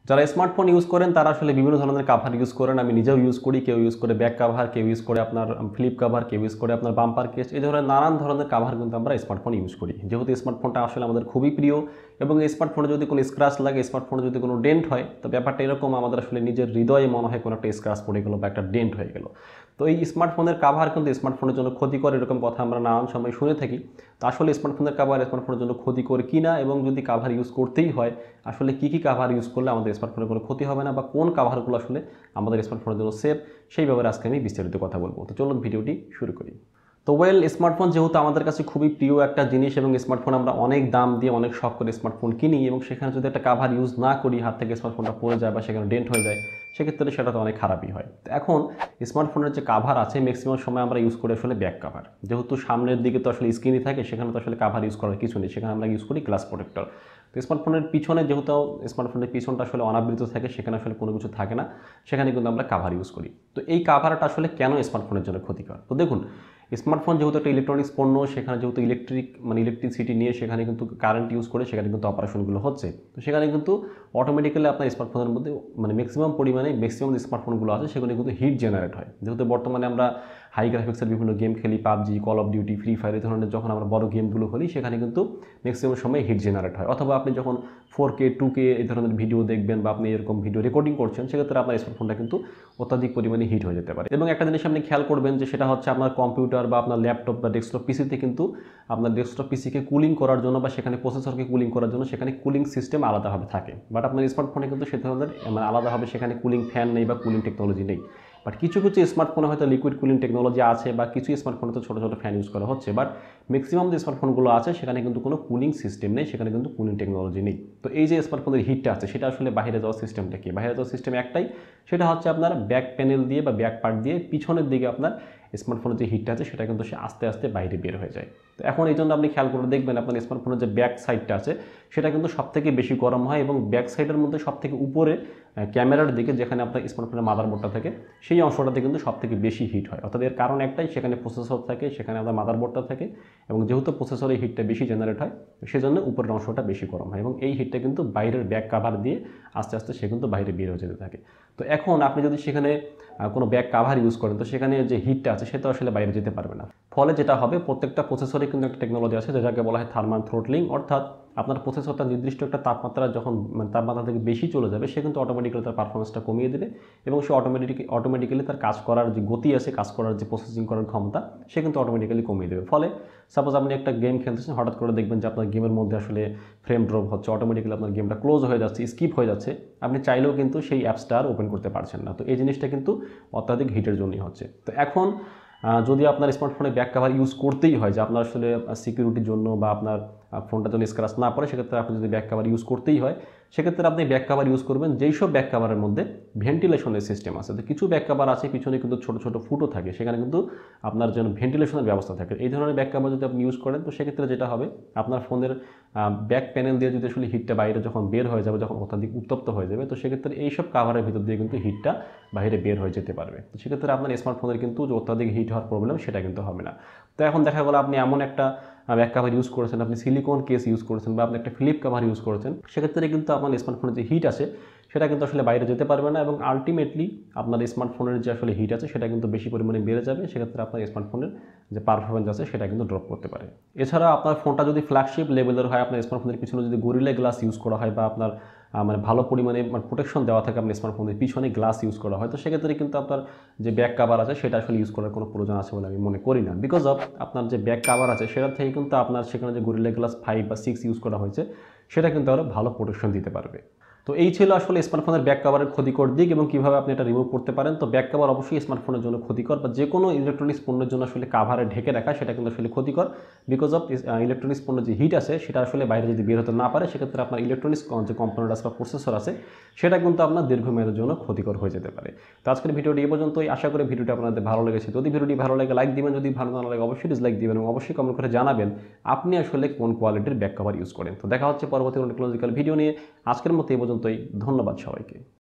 যারা smartphone use করেন তারা আসলে বিভিন্ন ধরনের কাভার ইউজ করেন। আমি নিজেও ইউজ করি। কেউ ইউজ করে ব্যাক কাভার, কেউ ইউজ করে আপনার ফ্লিপ কাভার, কেউ ইউজ করে আপনার বাম্পার কেস। এই ধরনের নানান ধরনের কাভার কিন্তু আমরা স্মার্টফোনে ইউজ করি। যেহেতু স্মার্টফোনটা আসলে আমাদের খুবই প্রিয় এবং এই স্মার্টফোনে যদি কোনো স্ক্র্যাচ লাগে, স্মার্টফোনে যদি কোনো ডেন্ট হয়, তো ব্যাপারটা এরকম আমাদের আসলে নিজের হৃদয়ে মনে হয় কোনো একটা স্ক্র্যাচ পড়ে গেলো বা একটা ডেন্ট হয়ে গেল। তো এই স্মার্টফোনের কাভার কিন্তু স্মার্টফোনের জন্য ক্ষতিকর, এরকম কথা আমরা নানান সময় শুনে থাকি। তো আসলে স্মার্টফোনের কাভার স্মার্টফোনের জন্য ক্ষতিকর কিনা এবং যদি কাভার ইউজ করতেই হয় আসলে কী কাভার ইউজ করলে আমাদের স্মার্টফোনের কোনো ক্ষতি হবে না বা কোন কাভারগুলো আসলে আমাদের স্মার্টফোনের জন্য সেফ, সেই ব্যাপারে আজকে আমি বিস্তারিত কথা বলবো। তো চলুন ভিডিওটি শুরু করি। তো স্মার্টফোন যেহেতু আমাদের কাছে খুবই প্রিয় একটা জিনিস এবং স্মার্টফোন আমরা অনেক দাম দিয়ে অনেক শখ করে স্মার্টফোন কিনি এবং সেখানে যদি একটা কাভার ইউজ না করি, হাত থেকে স্মার্টফোনটা পড়ে যায় বা সেখানে ডেন্ট হয়ে যায়, সেক্ষেত্রে সেটা তো অনেক খারাপই হয়। তো এখন স্মার্টফোনের যে কাভার আছে ম্যাক্সিমাম সময় আমরা ইউজ করি আসলে ব্যাক কাভার। যেহেতু সামনের দিকে তো আসলে স্ক্রিনই থাকে, সেখানে তো আসলে কাভার ইউজ করার কিছু নেই, সেখানে আমরা ইউজ করি গ্লাস প্রোটেক্টর। তো স্মার্টফোনের পিছনে যেহেতু স্মার্টফোনের পিছনটা আসলে অনাবৃত থাকে, সেখানে আসলে কোনো কিছু থাকে না, সেখানে কিন্তু আমরা কাভার ইউজ করি। তো এই কাভারটা আসলে কেন স্মার্টফোনের জন্য ক্ষতিকর? তো দেখুন, স্মার্টফোন যেহেতু একটা ইলেকট্রনিক্স পণ্য, সেখানে যেহেতু ইলেকট্রিসিটি নিয়ে সেখানে কিন্তু কারেন্ট ইউজ করে সেখানে কিন্তু অপারেশনগুলো হচ্ছে। তো সেখানে কিন্তু অটোমেটিক্যালি আপনার স্মার্টফোনের মধ্যে ম্যাক্সিমাম পরিমাণে ম্যাক্সিমাম যে স্মার্টফোনগুলো আছে সেগুলো কিন্তু হিট জেনারেট হয়। যেহেতু বর্তমানে আমরা হাই গ্রাফিক্সের বিভিন্ন গেম খেলি, PUBG, call of duty, free fire, এই ধরনের যখন আমরা বড় গেমগুলো খেলি সেখানে কিন্তু ম্যাক্সিমাম সময় হিট জেনারেট হয়। অথবা আপনি যখন 4K 2K এই ধরনের ভিডিও দেখবেন বা আপনি এরকম ভিডিও রেকর্ডিং করছেন, সেক্ষেত্রে আপনার স্মার্টফোনটা কিন্তু অত্যাধিক পরিমাণে হিট হয়ে যেতে পারে। এবং একটা জিনিস আপনি খেয়াল করবেন যে সেটা হচ্ছে আপনার কম্পিউটার বা আপনার ল্যাপটপ বা ডেস্কটপ পিসিতে কিন্তু আপনার ডেস্কটপ পিসিকে কুলিং করার জন্য বা সেখানে প্রসেসরকে কুলিং করার জন্য সেখানে কুলিং সিস্টেম আলাদাভাবে থাকে। বাট আপনার স্মার্টফোনে কিন্তু সে ধরনের আলাদাভাবে সেখানে কুলিং ফ্যান নেই বা কুলিং টেকনোলজি নেই। বাট কিছু স্মার্টফোনে হয়তো লিকুইড কুলিং টেকনোলজি আছে বা কিছু স্মার্টফোনে তো ছোটো ছোটো ফ্যান ইউজ করা হচ্ছে। বাট ম্যাক্সিমাম যে স্মার্টফোনগুলো আছে সেখানে কিন্তু কোনো কুলিং সিস্টেম নেই, সেখানে কিন্তু কুলিং টেকনোলজি নেই। তো এই যে স্মার্টফোনের হিটটা আছে সেটা আসলে বাইরে যাওয়ার সিস্টেমটা কি? বাইরে যাওয়ার সিস্টেম একটাই, সেটা হচ্ছে আপনার ব্যাক প্যানেল দিয়ে বা ব্যাক পার্ট দিয়ে পিছনের দিকে আপনার স্মার্টফোনের যে হিটটা আছে সেটা কিন্তু সে আস্তে আস্তে বাইরে বের হয়ে যায়। তো এখন এই জন্য আপনি খেয়াল করে দেখবেন আপনার স্মার্টফোনের যে ব্যাক সাইডটা আছে সেটা কিন্তু সবথেকে বেশি গরম হয় এবং ব্যাক সাইডের মধ্যে সবথেকে উপরে ক্যামেরার দিকে যেখানে আপনার স্মার্টফোনের মাদারবোর্ডটা থাকে সেই অংশটাতে কিন্তু সবথেকে বেশি হিট হয়। অর্থাৎ এর কারণ একটাই, সেখানে প্রসেসর থাকে, সেখানে আপনার মাদারবোর্ডটা থাকে এবং যেহেতু প্রসেসরের হিটটা বেশি জেনারেট হয় সেজন্য উপরের অংশটা বেশি গরম হয় এবং এই হিটটা কিন্তু বাইরের ব্যাক কাভার দিয়ে আস্তে আস্তে সে কিন্তু বাইরে বের হয়ে যেতে থাকে। তো এখন আপনি যদি সেখানে কোনো ব্যাক কাভার ইউজ করেন তো সেখানে যে হিটটা আছে সেটা আসলে বাইরে যেতে পারবে না। ফলে যেটা হবে, প্রত্যেকটা প্রসেসরে কিন্তু একটা টেকনোলজি আছে যেটাকে বলা হয় থার্মাল থ্রোটলিং, অর্থাৎ আপনার প্রসেসরটা নির্দিষ্ট একটা তাপমাত্রা যখন তাপমাত্রা থেকে বেশি চলে যাবে সে কিন্তু অটোমেটিক্যালি তার পারফরমেন্সটা কমিয়ে দেবে এবং সে অটোমেটিক্যালি তার কাজ করার যে গতি আছে, কাজ করার যে প্রসেসিং করার ক্ষমতা, সে কিন্তু অটোমেটিক্যালি কমিয়ে দেবে। ফলে সাপোজ আপনি একটা গেম খেলতেছেন, হঠাৎ করে দেখবেন যে আপনার গেমের মধ্যে আসলে ফ্রেম ড্রপ হচ্ছে, অটোমেটিক্যালি আপনার গেমটা ক্লোজ হয়ে যাচ্ছে, স্কিপ হয়ে যাচ্ছে, আপনি চাইলেও কিন্তু সেই অ্যাপসটা আর ওপেন করতে পারছেন না। তো এই জিনিসটা কিন্তু অত্যাধিক হিটের জন্যই হচ্ছে। তো এখন যদি আপনার স্মার্টফোনে ব্যাক কাভার ইউজ করতেই হয় যে আপনার আসলে সিকিউরিটির জন্য বা আপনার ফোনটা যেন স্ক্র্যাচ না পড়ে, সেক্ষেত্রে আপনি যদি ব্যাক কাভার ইউজ করতেই হয় সেক্ষেত্রে আপনি ব্যাক কাভার ইউজ করবেন যেই সব ব্যাক কাভারের মধ্যে ভেন্টিলেশনের সিস্টেম আছে। তো কিছু ব্যাক কাভার আছে পিছনে কিন্তু ছোটো ছোটো ফুটো থাকে, সেখানে কিন্তু আপনার যেন ভেন্টিলেশনের ব্যবস্থা থাকে। এই ধরনের ব্যাক কাভার যদি আপনি ইউজ করেন তো সেক্ষেত্রে যেটা হবে, আপনার ফোনের ব্যাক প্যানেল দিয়ে যদি আসলে হিটটা বাইরে যখন বের হয়ে যাবে, যখন অত্যাধিক উত্তপ্ত হয়ে যাবে, তো সেক্ষেত্রে এইসব কাভারের ভিতর দিয়ে কিন্তু হিটটা বাইরে বের হয়ে যেতে পারবে। তো সেক্ষেত্রে আপনার স্মার্টফোনের কিন্তু যে অত্যাধিক হিট হওয়ার প্রবলেম সেটা কিন্তু হবে না। তো এখন দেখা গেলো আপনি এমন একটা ব্যাক কাভার ইউজ করেছেন, আপনি সিলিকন কেস ইউজ করেছেন বা আপনি একটা ফ্লিপ কাভার ইউজ করেছেন, সেক্ষেত্রে কিন্তু আপনার স্মার্টফোনের যে হিট আছে সেটা কিন্তু আসলে বাইরে যেতে পারবে না এবং আলটিমেটলি আপনার স্মার্টফোনের যে আসলে হিট আছে সেটা কিন্তু বেশি পরিমাণে বেড়ে যাবে। সেক্ষেত্রে আপনার স্মার্টফোনের যে পারফরমেন্স আছে সেটা কিন্তু ড্রপ করতে পারে। এছাড়া আপনার ফোনটা যদি ফ্ল্যাগশিপ লেভেলের হয়, আপনার স্মার্টফোনের পিছনে যদি গরিলা গ্লাস ইউজ করা হয় বা আপনার ভালো পরিমাণে প্রোটেকশন দেওয়া থাকে আপনার স্মার্টফোনের পিছনে গ্লাস ইউজ করা হয়, তো সেক্ষেত্রে কিন্তু আপনার যে ব্যাক কাভার আছে সেটা আসলে ইউজ করার কোনো প্রয়োজন আছে বলে আমি মনে করি না। বিকজ অফ আপনার যে ব্যাক কাভার আছে সেটা থেকে কিন্তু আপনার সেখানে যে গরিলা গ্লাস 5 বা 6 ইউজ করা হয়েছে সেটা কিন্তু আরও ভালো প্রোটেকশন দিতে পারবে। তো এই ছিল আসলে স্মার্টফোনের ব্যাক কাভারের ক্ষতিকর দিক এবং কীভাবে আপনি এটা রিমুভ করতে পারেন। তো ব্যাক কাভার অবশ্যই স্মার্টফোনের জন্য ক্ষতিকর বা যে কোনো ইলেকট্রনিক্স পণ্যের জন্য আসলে কাভারে ঢেকে রাখা সেটা কিন্তু আসলে ক্ষতিকর। বিকজ অফ ইলেকট্রনিক্স পণ্যের যে হিট আছে সেটা আসলে বাইরে যদি বের হতে না পারে সেক্ষেত্রে আপনার ইলেকট্রনিক্স যে কম্পোনেন্ট আছে বা প্রসেসর আছে সেটা কিন্তু আপনার দীর্ঘমেয়াদের জন্য ক্ষতিকর হয়ে যেতে পারে। তো আজকের ভিডিওটি এই পর্যন্তই। আশা করি ভিডিওটি আপনাদের ভালো লেগেছে। যদি ভিডিওটি ভালো লাগে লাইক দিবেন, যদি ভালো না লাগে অবশ্যই ডিসলাইক দিবেন এবং অবশ্যই কমেন্ট করে জানাবেন আপনি আসলে কোন কোয়ালিটির ব্যাক কাভার ইউজ করেন। তো দেখা হচ্ছে পরবর্তী কোনো টেকনোলজিক্যাল ভিডিও নিয়ে। আজকের মতো এই পর্যন্তই। ধন্যবাদ সবাইকে।